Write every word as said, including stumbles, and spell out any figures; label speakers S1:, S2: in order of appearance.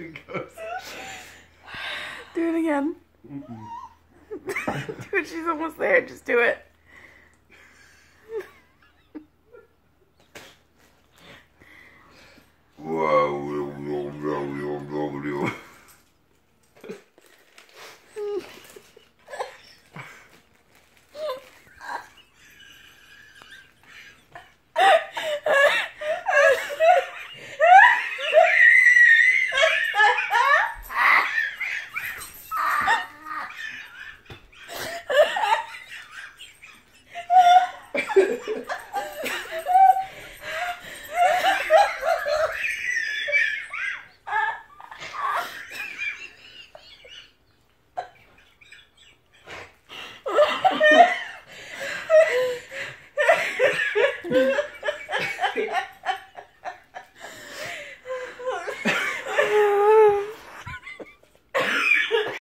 S1: it goes.
S2: Do it again.
S1: Mm-mm.
S2: Do it. She's almost there. Just do it.